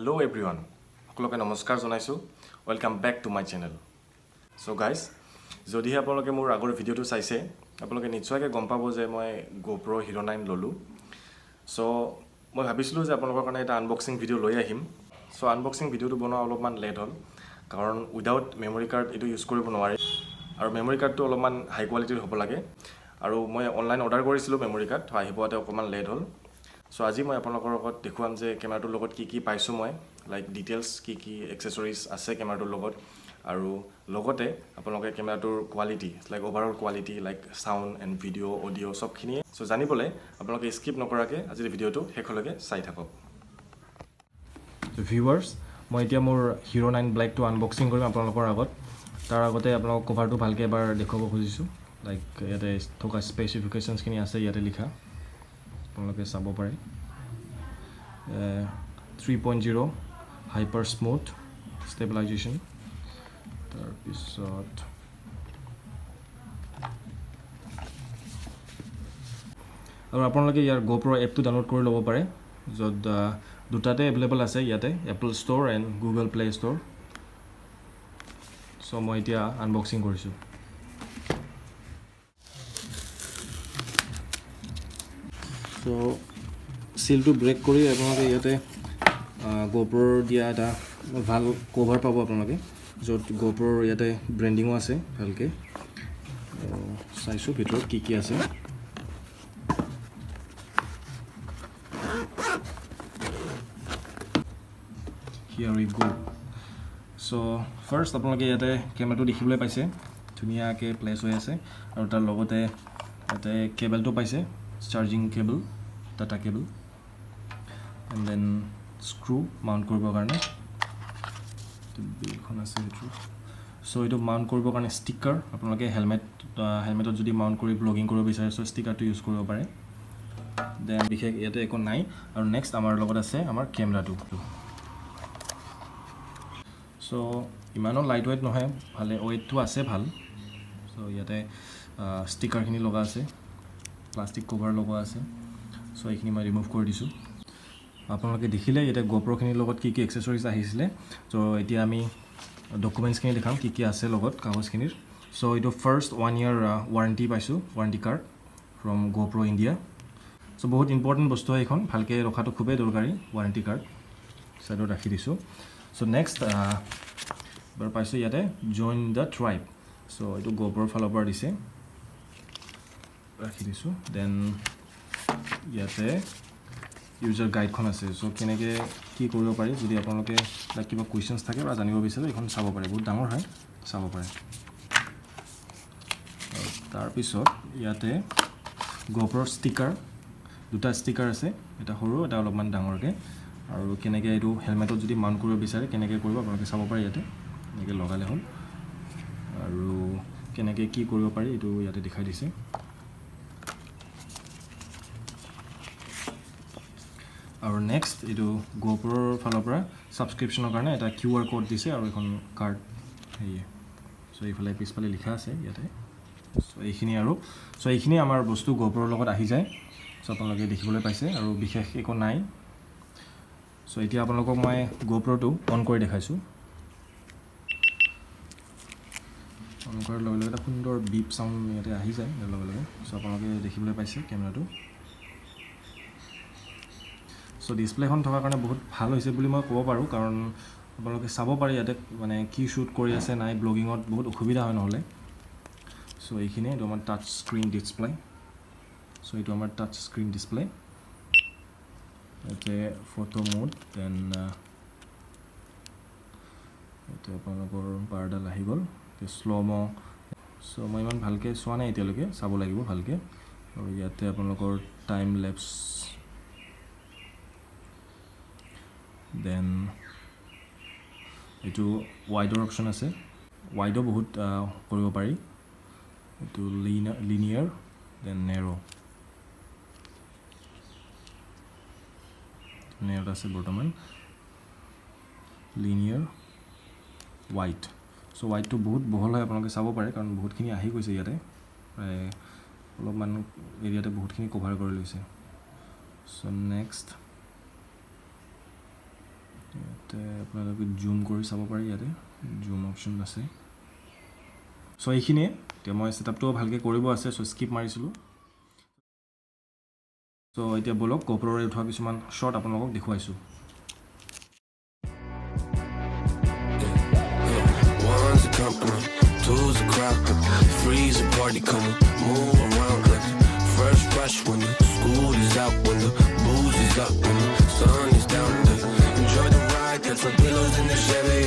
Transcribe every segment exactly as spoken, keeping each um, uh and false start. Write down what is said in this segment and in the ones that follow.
Hello everyone. সকলোকে নমস্কাৰ জনাইছো. Welcome back to my channel. So guys, যদি আপোনালোকে মোৰ আগৰ ভিডিওটো চাইছে, আপোনালোকে নিশ্চয়কৈ গম পাব যে মই GoPro Hero nine ললো. So মই ভাবিছিলো যে আপোনালোকৰ কাৰণে এটা আনবক্সিং ভিডিও লৈ আহিম. So আনবক্সিং ভিডিওটো বনোৱা অলপমান লেট হ'ল কাৰণ উইদাউট মেমৰি কাৰ্ড এটো ইউজ কৰিব নোৱাৰি আৰু মেমৰি কাৰ্ডটো অলপমান হাই কোৱালিটিৰ হ'ব লাগে আৰু মই অনলাইন অৰ্ডাৰ কৰিছিলো মেমৰি কাৰ্ড আহিবতে অকমান লেট হ'ল. So আজি মই আপোনালোকৰ লগত দেখুৱাম যে কেমেৰাটোৰ লগত কি কি পাইছো মই লাইক ডিটেইলছ কি কি এক্সেসৰিজ আছে কেমেৰাটোৰ লগত আৰু লগতে আপোনালোকে কেমেৰাটোৰ quality like overall quality like sound and video audio সবখিনি সো জানিবলৈ আপোনালোকে স্কিপ নকৰাকে আজিৰ ভিডিওটো শেষলৈকে চাই থাকক. So viewers, মই এতিয়া মোৰ Hero nine Black টো আনবক্সিং কৰিম আপোনালোকৰ আগত. তাৰ আগতে আপোনালোকক কভাৰটো ভালকৈ এবাৰ দেখুৱাব খুজিছো. লাইক ইয়াতে থকা স্পেসিফিকেশনছ খিনি আছে ইয়াতে লিখা. আপোনালোকে চাব পাৰে. three point zero hyper smooth stabilization. তাৰ পিছত আৰু আপোনালোকে ইয়াৰ GoPro এপটো ডাউনলোড কৰি ল'ব পাৰে য'ত দুটাতে এভেইলেবল আছে ইয়াতে Apple Store and Google Play Store. So মই এতিয়া আনবক্সিং কৰিছো. সো সিলটো ব্ৰেক কৰি আপোনালোকে ইয়াতে GoPro দিয়া এটা ভাল কভাৰ পাব আপোনালোকে য'ত GoPro ইয়াতে ব্ৰেন্ডিংও আছে ভালকে. চাইছো ভিতৰত কি কি আছে. Here we go. So first আপোনালোকে ইয়াতে কেমেৰাটো দেখিবলৈ পাইছে ধুনীয়াকৈ প্লেস হৈ আছে আৰু তাৰ লগতে ইয়াতে কেবলটো পাইছে charging cable data cable and then screw mount কৰিবৰ কাৰণে বিলখন আছে এইটো. সো এইটো মাউন্ট কৰিবৰ কাৰণে ষ্টিকাৰ আপোনালোকে হেলমেট হেলমেটত যদি মাউন্ট কৰি ব্লগিং কৰিব বিচাৰে সো ষ্টিকাৰটো ইউজ কৰিব পাৰে. দেন বিশেষ ইয়াতে একো নাই আৰু নেক্সট আমাৰ লগত আছে আমাৰ কেমেৰাটো. সো ইমানো লাইট ওয়েট নহয় ভালে ওয়েটটো আছে ভাল. সো ইয়াতে ষ্টিকাৰখিনি লগা আছে প্লাষ্টিক কভাৰ লগা আছে. সো এইখিনি মই ৰিমুভ কৰি দিছো. আপোনালোকে দেখিলে ইয়াতে GoPro খিনিৰ লগত কি কি এক্সেসৰিজ আহিছিলে. সো এতিয়া আমি ডকুমেন্টছ খিনি দেখাম কি কি আছে লগত কাগজখিনিৰ. সো এইটো ফাৰ্স্ট ওৱান ইয়াৰ ওয়াৰেন্টি পাইছো warranty card from GoPro India. So বহুত ইম্পৰ্টেন্ট বস্তু হয় এখন ভালকে ৰখাটো খুবেই দৰকাৰী ওয়াৰেন্টি কাৰ্ড সাইডত ৰাখি দিছো. সো নেক্সট বাৰ পাইছো ইয়াতে জয়েন দা ট্ৰাইব. সো এইটো GoPro ফালৰ পৰা দিছে ৰাখি দিছো. দেন ইয়াতে ইউজাৰ গাইডখন আছে. সো কেনেকৈ কি কৰিব পাৰি যদি আপোনালোকে লাইক কিবা কুৱেশ্যনছ থাকে বা জানিব বিচাৰে এখন চাব পাৰে বহুত ডাঙৰ হয় চাব পাৰে. তাৰ পিছত ইয়াতে GoPro ষ্টিকাৰ দুটা ষ্টিকাৰ আছে এটা সৰু এটা অলপমান ডাঙৰকৈ আৰু কেনেকৈ এইটো হেলমেটত যদি মাউন্ট কৰিব বিচাৰে কেনেকৈ কৰিব আপোনালোকে চাব পাৰে ইয়াতে এনেকৈ লগালে হ'ল আৰু কেনেকৈ কি কৰিব পাৰি এইটো ইয়াতে দেখাই দিছে. আৰু নেক্সট এইটো GoPro ফালৰ পৰা সাবস্ক্ৰিপচনৰ কাৰণে এটা কিউ আৰ কোড দিছে আৰু এখন কাৰ্ড হেয়ে. সো এইফালে পিছফালে লিখা আছে ইয়াতে. সো এইখিনি আৰু সো এইখিনি আমাৰ বস্তু GoProৰ লগত আহি যায়. সো আপোনালোকে দেখিবলৈ পাইছে আৰু বিশেষ একো নাই. সো এতিয়া আপোনালোকক মই GoProটো অন কৰি দেখাইছো. অন কৰাৰ লগে লগে এটা সুন্দৰ বিপ সাউন্ড ইয়াতে আহি যায় ইয়াৰ লগে লগে. সো আপোনালোকে দেখিবলৈ পাইছে কেমেৰাটো. সো ডিসপ্লেখন থকাৰ কাৰণে বহুত ভাল হৈছে বুলি মই ক'ব পাৰো কাৰণ আপোনালোকে চাব পাৰে ইয়াতে মানে কি শ্বুট কৰি আছে নাই ব্লগিঙত বহুত অসুবিধা হয় নহলে. সো এইখিনি এইটো আমাৰ টাচ স্ক্ৰীন ডিসপ্লে. সো এইটো আমাৰ টাচ স্ক্ৰীন ডিসপ্লে ইয়াতে ফটো মোড দেন এইটো আপোনালোকৰ বাৰডাল আহি গ'ল স্ল'মো. সো মই ইমান ভালকৈ চোৱা নাই এতিয়ালৈকে চাব লাগিব ভালকৈ. আৰু ইয়াতে আপোনালোকৰ টাইম লেপছ দেন এইটো ওয়াইডৰ অপশ্যন আছে ওয়াইডো বহুত কৰিব পাৰি. এইটো লিনিয়াৰ দেন নেৰো নেৰো আছে বৰ্তমান লিনিয়াৰ ওয়াইড. সো ওয়াইডটো বহুত বহল হয় আপোনালোকে চাব পাৰে কাৰণ বহুতখিনি আহি গৈছে ইয়াতে অলপমান এৰিয়াতে বহুতখিনি কভাৰ কৰি লৈছে. সো নেক্সট ইয়াতে আপোনালোকে জুম কৰি চাব পাৰি ইয়াতে জুম অপশ্যন আছে সো এইখিনিয়ে এতিয়া মই সেটআপটো ভালকে কৰিব আছে সো স্কিপ মাৰিছিলো সো এতিয়া বলক GoPro ৰে উঠা কিছুমান শট আপোনালোকক দেখুৱাইছো Tools a crowd, freeze a party coming, move around like first rush when the school is out, when the booze is up, when the sun is down. Enjoy the ride, get some pillows in the Chevy.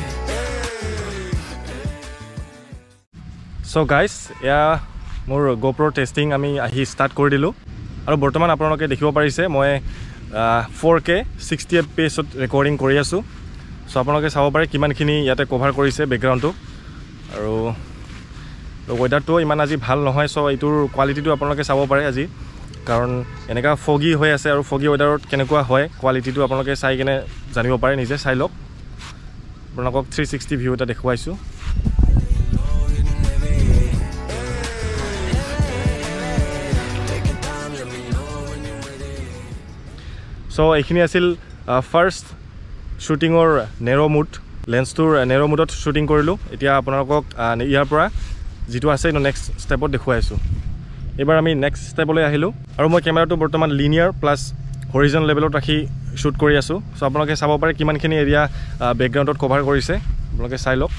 So guys, yeah, মোৰ GoPro testing আমি আহি start কৰি দিলো আৰু বৰ্তমান আপোনালোকে দেখিব পাৰিছে মই four K sixty F P S ত ৰেকৰ্ডিং কৰি আছো সো আপোনালোকে চাব পাৰে কিমানখিনি ইয়াতে কভাৰ কৰিছে বেকগ্ৰাউণ্ডটো আৰু ওয়েদাৰটো ইমান আজি ভাল নহয় সো এইটোৰ কোৱালিটিটো আপোনালোকে চাব পাৰে আজি কাৰণ এনেকা ফগি হৈ আছে আৰু ফগি ওয়েদাৰত কেনেকুৱা হয় কোৱালিটিটো আপোনালোকে চাই কেনে জানিব পাৰে নিজে চাই লওক আপোনালোকক three sixty ভিউ এটা দেখুৱাইছো সো এইখিনি আছিল ফাৰ্স্ট শুটিংৰ নেৰো মুড লেন্সটোৰ নেৰো মুডত শুটিং কৰিলো এতিয়া আপোনালোকক ইয়াৰ পৰা যেটো আছে ন নেক্সট স্টেপত দেখুৱাইছো এবাৰ আমি নেক্সট স্টেপলৈ আহিলো আৰু মই কেমেৰাটো বৰ্তমান লিনিয়াৰ প্লাস হৰিজন লেভেলত ৰাখি শুট কৰি আছো সো আপোনালোকে চাব পাৰে কিমানখিনি এৰিয়া বেকগ্ৰাউণ্ডত কভাৰ কৰিছে আপোনালোকে চাই লওক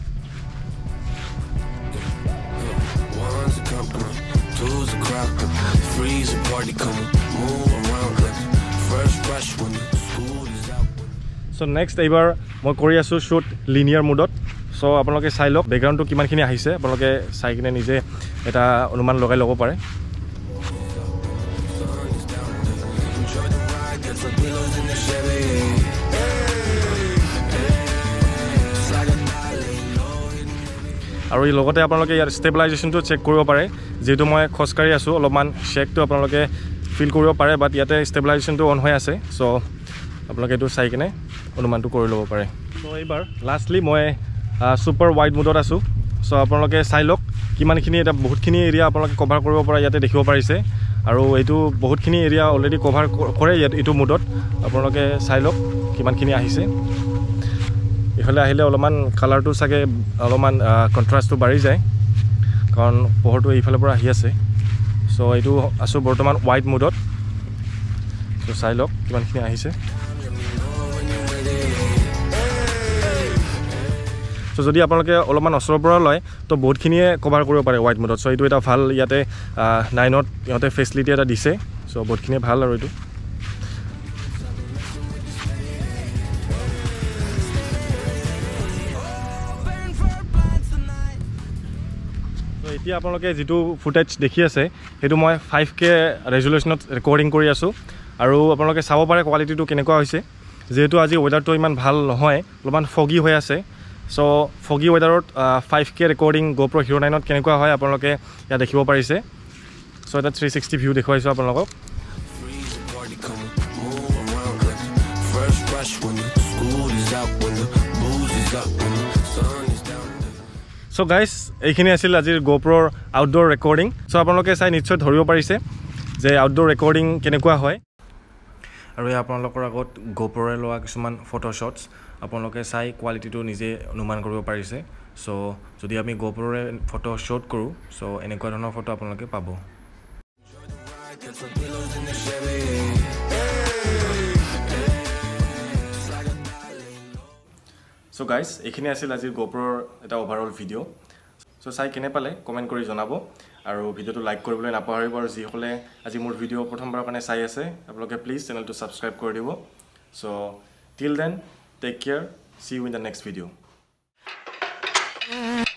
So next এবাৰ মই কৰি আছো শুট লিনিয়াৰ মোডত সো আপোনালোকে চাই লওক বেকগ্ৰাউণ্ডটো কিমানখিনি আহিছে আপোনালোকে চাই কিনে নিজে এটা অনুমান লগাই ল'ব পাৰে আৰু এই লগতে আপোনালোকে ইয়াৰ ষ্টেবিলাইজেশনটো চেক কৰিব পাৰে যেটো মই খসকাৰি আছো অলপমান শেকটো আপোনালোকে ফিল কৰিব পাৰে বাট ইয়াতে ষ্টেবিলাইজেশনটো অন হৈ আছে সো আপোনালোকে এটো চাই কিনে অনুমানটো কৰি ল'ব পাৰে সো এইবাৰ লাষ্টলি মই সুপাৰ ওয়াইড মোডত আছো সো আপোনালোকে চাই লওক কিমানখিনি এটা বহুতখিনি এৰিয়া আপোনালোকে কভাৰ কৰিব পৰা ইয়াতে দেখিব পাৰিছে আৰু এইটো বহুতখিনি এৰিয়া অলৰেডি কভাৰ কৰে এইটো মোডত আপোনালোকে চাই লওক কিমানখিনি আহিছে ইফালে আহিলে অলপমান কালাৰটো সাগে অলপমান কন্ট্ৰাষ্টটো বাঢ়ি যায় কাৰণ পোহৰটো এইফালে পৰা আহি আছে সো এইটো আছো বৰ্তমান ওয়াইড মোডত সো চাই লওক কিমানখিনি আহিছে সো যদি আপোনালোকে অলপমান অসৰৰ পৰা লয় তো বহুতখিনিয়ে কভাৰ কৰিব পাৰে ওয়াইড মোডত সো এইটো এটা ভাল ইয়াতে নাইনত ইয়াতে ফেসিলিটি এটা দিছে সো বহুতখিনি ভাল আৰু এইটো তো এতিয়া আপোনালোকে যেটো ফুটেজ দেখি আছে হেতু মই five K ৰেজুলেচনত ৰেকৰ্ডিং কৰি আছো আৰু আপোনালোকে চাব পাৰে কোৱালিটিটো কেনেকুৱা হৈছে যেহেতু আজি ওয়েদাৰটো ইমান ভাল নহয় অলপমান ফগি হৈ আছে সো ফগি ওয়েদাৰত five K recording GoPro Hero nine ত কেনেকুৱা হয় আপোনালোকে ইয়া দেখিব পাৰিছে সো এটা three sixty ভিউ দেখুৱাইছো আপোনালোকক সো গাইস এইখিনি আছিল আজিৰ GoProৰ আউটডোৰ ৰেকৰ্ডিং সো আপোনালোকে চাই নিশ্চয় ধৰিব পাৰিছে যে আউটডোৰ ৰেকৰ্ডিং কেনেকুৱা হয় আৰু এই আপোনালোকৰ আগত GoProৰে লোৱা কিছুমান ফটো শটস আপোনালোকে চাই কোৱালিটিটো নিজে অনুমান কৰিব পাৰিছে সো যদি আমি GoProৰে ফটো শ্বুট কৰো সো এনেকুৱা ধৰণৰ ফটো আপোনালোকে পাব সো গাইস এইখিনি আছিল আজিৰ GoProৰ এটা ওভাৰঅল ভিডিও সো চাই কেনে পালে কমেন্ট কৰি জনাব আৰু ভিডিওটো লাইক কৰিবলৈ নাপাহৰিব আৰু যি হলে আজি মোৰ ভিডিও প্ৰথমবাৰৰ কাৰণে চাই আছে আপোনালোকে প্লিজ চেনেলটো সাবস্ক্ৰাইব কৰি দিব so till then take care see you in the next video